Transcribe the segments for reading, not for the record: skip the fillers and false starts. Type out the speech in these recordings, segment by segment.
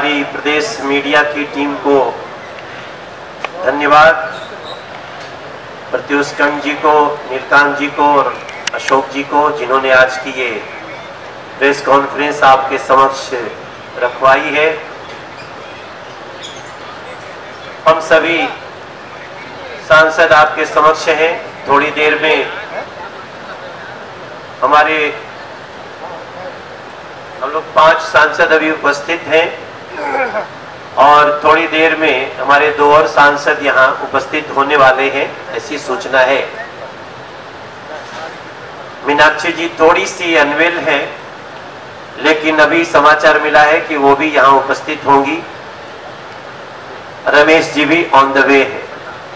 हमारी प्रदेश मीडिया की टीम को धन्यवाद, प्रत्युष जी को, नीलकांत जी को और अशोक जी को, जिन्होंने आज की ये प्रेस कॉन्फ्रेंस आपके समक्ष रखवाई है। हम सभी सांसद आपके समक्ष हैं। थोड़ी देर में हम लोग 5 सांसद अभी उपस्थित हैं और थोड़ी देर में हमारे 2 और सांसद यहां उपस्थित होने वाले हैं, ऐसी सूचना है। मीनाक्षी जी थोड़ी सी अनवेल है, लेकिन अभी समाचार मिला है कि वो भी यहां उपस्थित होंगी। रमेश जी भी ऑन द वे है।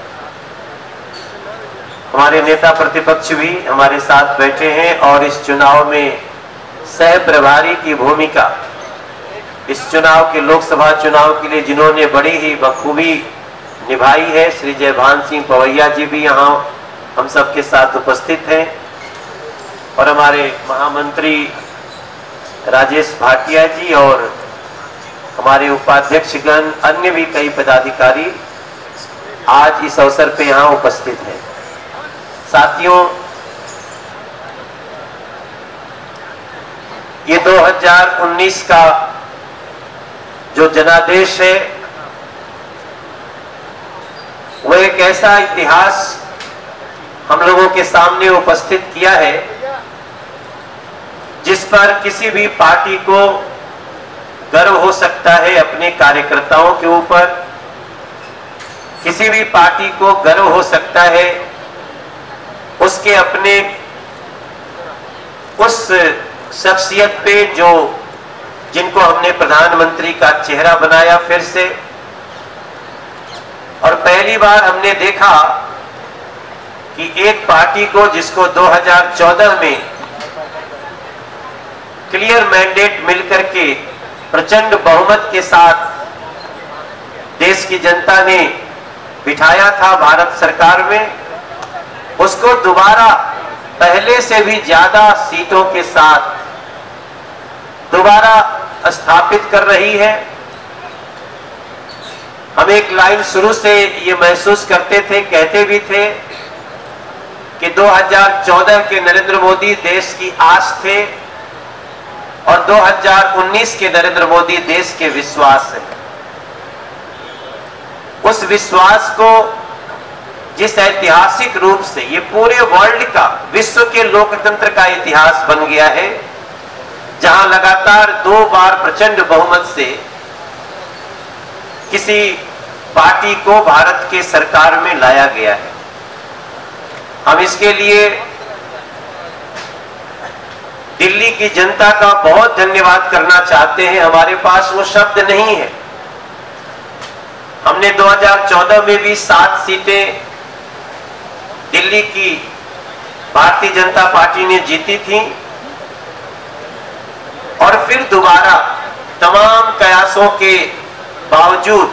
हमारे नेता प्रतिपक्ष भी हमारे साथ बैठे हैं और इस चुनाव में सह प्रभारी की भूमिका, इस चुनाव के लोकसभा चुनाव के लिए जिन्होंने बड़ी ही बखूबी निभाई है, श्री जयभान सिंह पवैया जी भी यहाँ हम सबके साथ उपस्थित हैं और हमारे महामंत्री राजेश भाटिया जी और हमारे उपाध्यक्षगण, अन्य भी कई पदाधिकारी आज इस अवसर पे यहाँ उपस्थित हैं। साथियों, ये 2019 का जो जनादेश है वो एक ऐसा इतिहास हम लोगों के सामने उपस्थित किया है जिस पर किसी भी पार्टी को गर्व हो सकता है अपने कार्यकर्ताओं के ऊपर, किसी भी पार्टी को गर्व हो सकता है उसके अपने उस शख्सियत पे जिनको हमने प्रधानमंत्री का चेहरा बनाया फिर से। और पहली बार हमने देखा कि एक पार्टी को जिसको 2014 में क्लियर मैंडेट मिलकर के प्रचंड बहुमत के साथ देश की जनता ने बिठाया था भारत सरकार में, उसको दोबारा पहले से भी ज्यादा सीटों के साथ दोबारा स्थापित कर रही है। हम एक लाइन शुरू से ये महसूस करते थे, कहते भी थे कि 2014 के नरेंद्र मोदी देश की आस थे और 2019 के नरेंद्र मोदी देश के विश्वास है। उस विश्वास को जिस ऐतिहासिक रूप से ये पूरे वर्ल्ड का, विश्व के लोकतंत्र का इतिहास बन गया है, जहां लगातार 2 बार प्रचंड बहुमत से किसी पार्टी को भारत के सरकार में लाया गया है। हम इसके लिए दिल्ली की जनता का बहुत धन्यवाद करना चाहते हैं। हमारे पास वो शब्द नहीं है। हमने 2014 में भी 7 सीटें दिल्ली की भारतीय जनता पार्टी ने जीती थी और फिर दोबारा तमाम कयासों के बावजूद,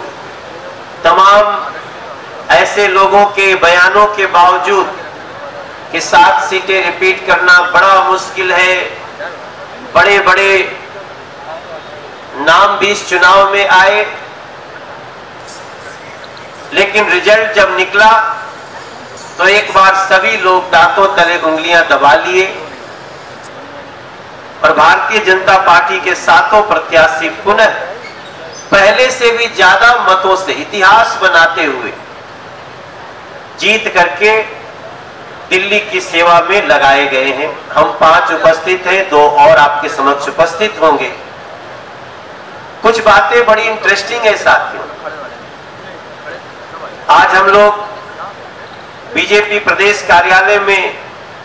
तमाम ऐसे लोगों के बयानों के बावजूद कि 7 सीटें रिपीट करना बड़ा मुश्किल है, बड़े बड़े नाम भी इस चुनाव में आए, लेकिन रिजल्ट जब निकला तो एक बार सभी लोग दांतों तले उंगलियां दबा लिए और भारतीय जनता पार्टी के 7 प्रत्याशी पुनः पहले से भी ज्यादा मतों से इतिहास बनाते हुए जीत करके दिल्ली की सेवा में लगाए गए हैं। हम 5 उपस्थित हैं, 2 और आपके समक्ष उपस्थित होंगे। कुछ बातें बड़ी इंटरेस्टिंग है साथियों। आज हम लोग बीजेपी प्रदेश कार्यालय में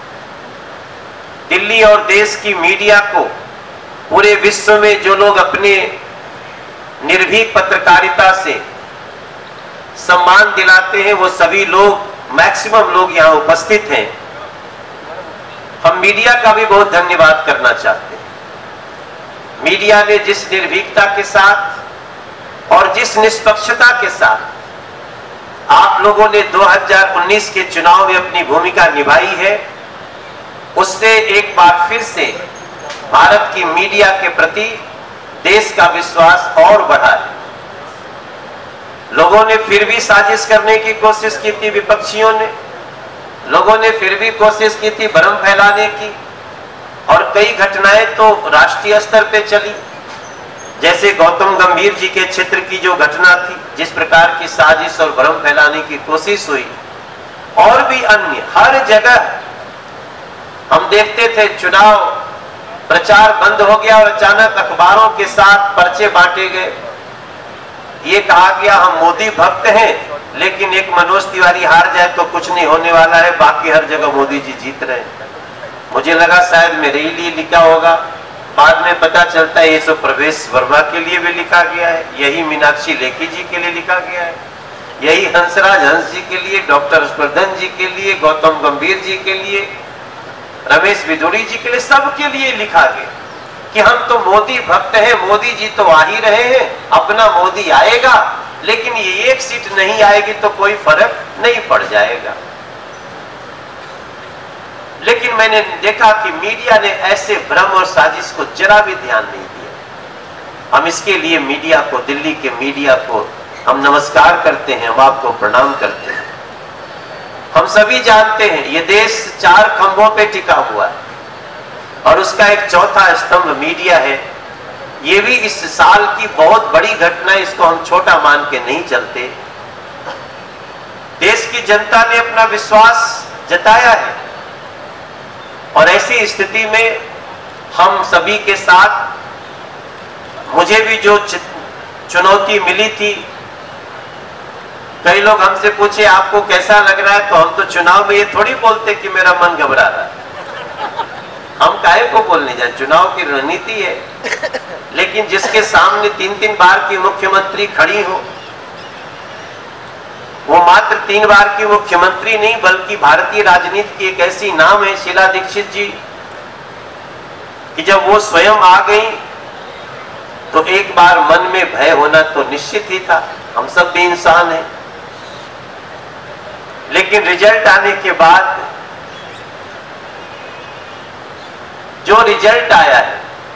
दिल्ली और देश की मीडिया को, पूरे विश्व में जो लोग अपने निर्भीक पत्रकारिता से सम्मान दिलाते हैं, वो सभी लोग, मैक्सिमम लोग यहाँ उपस्थित हैं। हम मीडिया का भी बहुत धन्यवाद करना चाहते हैं। मीडिया ने जिस निर्भीकता के साथ और जिस निष्पक्षता के साथ आप लोगों ने 2019 के चुनाव में अपनी भूमिका निभाई है, उससे एक बार फिर से भारत की मीडिया के प्रति देश का विश्वास और बढ़ा है। लोगों ने फिर भी साजिश करने की कोशिश की थी, विपक्षियों ने, लोगों ने फिर भी कोशिश की थी भ्रम फैलाने की, और कई घटनाएं तो राष्ट्रीय स्तर पे चली, जैसे गौतम गंभीर जी के क्षेत्र की जो घटना थी, जिस प्रकार की साजिश और भ्रम फैलाने की कोशिश हुई, और भी अन्य हर जगह हम देखते थे चुनाव प्रचार बंद हो गया और अचानक अखबारों के साथ पर्चे बांटे गए। ये कहा गया हम मोदी भक्त हैं, लेकिन एक मनोज तिवारी हार जाए तो कुछ नहीं होने वाला है, बाकी हर जगह मोदी जी जीत रहे हैं। मुझे लगा शायद मेरे ही लिए लिखा होगा, बाद में पता चलता है ये सब प्रवेश वर्मा के लिए भी लिखा गया है, यही मीनाक्षी लेखी जी के लिए लिखा गया है, यही हंसराज हंस जी के लिए, डॉक्टर हर्षवर्धन जी के लिए, गौतम गंभीर जी के लिए, रमेश बिधूड़ी जी के लिए, सबके लिए लिखा गया कि हम तो मोदी भक्त हैं, मोदी जी तो आ ही रहे हैं, अपना मोदी आएगा, लेकिन ये एक सीट नहीं आएगी तो कोई फर्क नहीं पड़ जाएगा। लेकिन मैंने देखा कि मीडिया ने ऐसे भ्रम और साजिश को जरा भी ध्यान नहीं दिया। हम इसके लिए मीडिया को, दिल्ली के मीडिया को हम नमस्कार करते हैं, हम आपको प्रणाम करते हैं। हम सभी जानते हैं ये देश 4 खंभों पे टिका हुआ है और उसका एक चौथा स्तंभ मीडिया है। ये भी इस साल की बहुत बड़ी घटना है, इसको हम छोटा मान के नहीं चलते। देश की जनता ने अपना विश्वास जताया है और ऐसी स्थिति में हम सभी के साथ मुझे भी जो चुनौती मिली थी, कई लोग हमसे पूछे आपको कैसा लग रहा है, तो हम तो चुनाव में ये थोड़ी बोलते कि मेरा मन घबरा रहा है, हम काहे को बोलने जाए, चुनाव की रणनीति है। लेकिन जिसके सामने 3-3 बार की मुख्यमंत्री खड़ी हो, वो मात्र 3 बार की मुख्यमंत्री नहीं बल्कि भारतीय राजनीति की एक ऐसी नाम है शीला दीक्षित जी, कि जब वो स्वयं आ गई तो एक बार मन में भय होना तो निश्चित ही था, हम सब भी इंसान हैं। लेकिन रिजल्ट आने के बाद जो रिजल्ट आया है,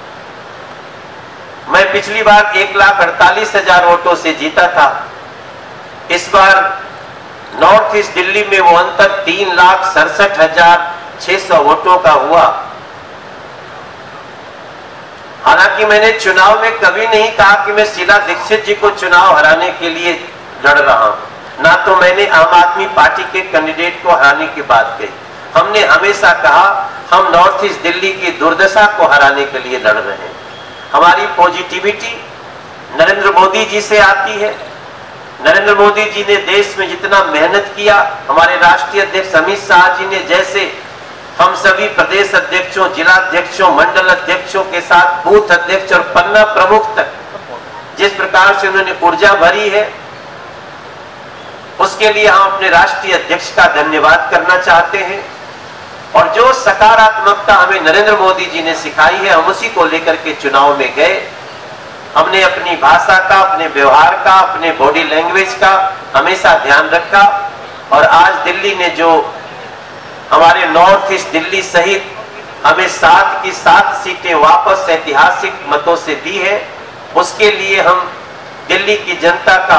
मैं पिछली बार 1,48,000 वोटों से जीता था, इस बार नॉर्थ ईस्ट दिल्ली में वो अंतर 3,67,600 वोटों का हुआ। हालांकि मैंने चुनाव में कभी नहीं कहा कि मैं शीला दीक्षित जी को चुनाव हराने के लिए लड़ रहा हूं, ना तो मैंने आम आदमी पार्टी के कैंडिडेट को हराने की बात कही। हमने हमेशा कहा हम नॉर्थ ईस्ट दिल्ली की दुर्दशा को हराने के लिए लड़ रहे हैं। हमारी पॉजिटिविटी नरेंद्र मोदी जी से आती है। नरेंद्र मोदी जी ने देश में जितना मेहनत किया, हमारे राष्ट्रीय अध्यक्ष अमित शाह जी ने जैसे हम सभी प्रदेश अध्यक्षों, जिला अध्यक्षों, मंडल अध्यक्षों के साथ बूथ अध्यक्ष और पन्ना प्रमुख तक जिस प्रकार से उन्होंने ऊर्जा भरी है, उसके लिए हम अपने राष्ट्रीय अध्यक्ष का धन्यवाद करना चाहते हैं। और जो सकारात्मकता हमें नरेंद्र मोदी जी ने सिखाई है, हम उसी को लेकर के चुनाव में गए। हमने अपनी भाषा का, अपने व्यवहार का, अपने बॉडी लैंग्वेज का हमेशा ध्यान रखा और आज दिल्ली ने जो हमारे नॉर्थ ईस्ट दिल्ली सहित हमें 7 की 7 सीटें वापस ऐतिहासिक मतों से दी है, उसके लिए हम दिल्ली की जनता का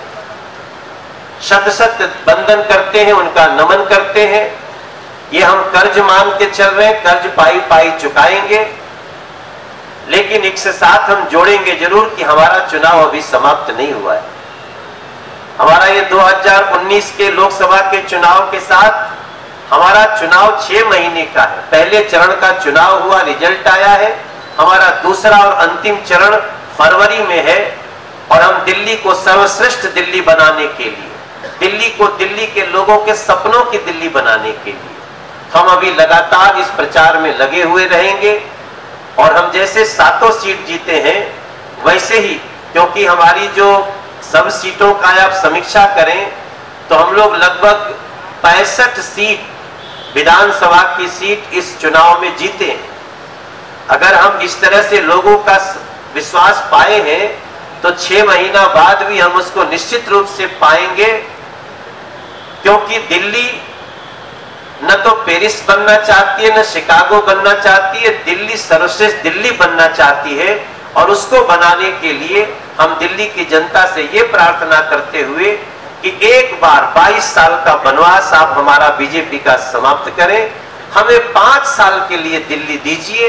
शत-शत वंदन करते हैं, उनका नमन करते हैं। ये हम कर्ज मान के चल रहे हैं, कर्ज पाई पाई चुकाएंगे, लेकिन इसके साथ हम जोड़ेंगे जरूर कि हमारा चुनाव अभी समाप्त नहीं हुआ है। हमारा ये 2019 के लोकसभा के चुनाव के साथ हमारा चुनाव 6 महीने का है। पहले चरण का चुनाव हुआ, रिजल्ट आया है। हमारा दूसरा और अंतिम चरण फरवरी में है और हम दिल्ली को सर्वश्रेष्ठ दिल्ली बनाने के लिए, दिल्ली को दिल्ली के लोगों के सपनों की दिल्ली बनाने के लिए हम अभी लगातार इस प्रचार में लगे हुए रहेंगे। और हम जैसे 7 सीट जीते हैं वैसे ही, क्योंकि हमारी जो सब सीटों का आप समीक्षा करें तो हम लोग लगभग 65 सीट विधानसभा की सीट इस चुनाव में जीते हैं। अगर हम इस तरह से लोगों का विश्वास पाए हैं तो 6 महीना बाद भी हम उसको निश्चित रूप से पाएंगे, क्योंकि दिल्ली न तो पेरिस बनना चाहती है, न शिकागो बनना चाहती है, दिल्ली सर्वश्रेष्ठ दिल्ली बनना चाहती है। और उसको बनाने के लिए हम दिल्ली की जनता से ये प्रार्थना करते हुए कि एक बार 22 साल का वनवास आप हमारा बीजेपी का समाप्त करें, हमें 5 साल के लिए दिल्ली दीजिए।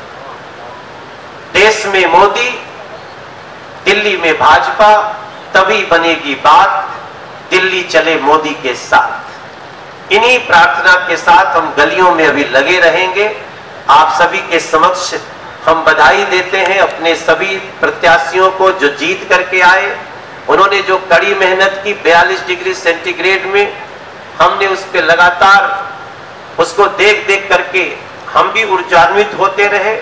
देश में मोदी, दिल्ली में भाजपा, तभी बनेगी बात, दिल्ली चले मोदी के साथ। इन्हीं प्रार्थना के साथ हम गलियों में अभी लगे रहेंगे। आप सभी के समक्ष हम बधाई देते हैं अपने सभी प्रत्याशियों को जो जीत करके आए। उन्होंने जो कड़ी मेहनत की 42 डिग्री सेंटीग्रेड में, हमने उस पर लगातार उसको देख देख करके हम भी ऊर्जान्वित होते रहे।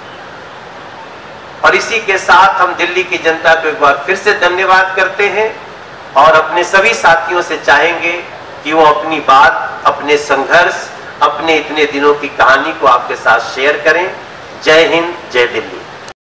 और इसी के साथ हम दिल्ली की जनता को एक बार फिर से धन्यवाद करते हैं और अपने सभी साथियों से चाहेंगे कि वो अपनी बात, अपने संघर्ष, अपने इतने दिनों की कहानी को आपके साथ शेयर करें। जय हिंद, जय दिल्ली।